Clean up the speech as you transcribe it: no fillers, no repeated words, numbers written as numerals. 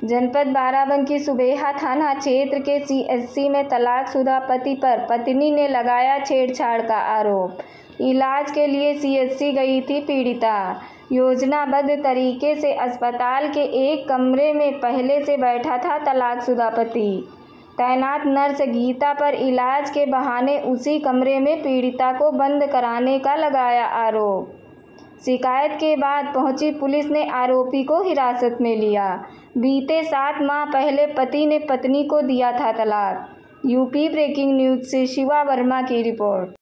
जनपद बाराबंकी सुबेहा थाना क्षेत्र के सीएचसी में तलाकशुदा पति पर पत्नी ने लगाया छेड़छाड़ का आरोप। इलाज के लिए सीएचसी गई थी पीड़िता। योजनाबद्ध तरीके से अस्पताल के एक कमरे में पहले से बैठा था तलाकशुदा पति। तैनात नर्स गीता पर इलाज के बहाने उसी कमरे में पीड़िता को बंद कराने का लगाया आरोप। शिकायत के बाद पहुंची पुलिस ने आरोपी को हिरासत में लिया। बीते 7 माह पहले पति ने पत्नी को दिया था तलाक। यूपी ब्रेकिंग न्यूज से शिवा वर्मा की रिपोर्ट।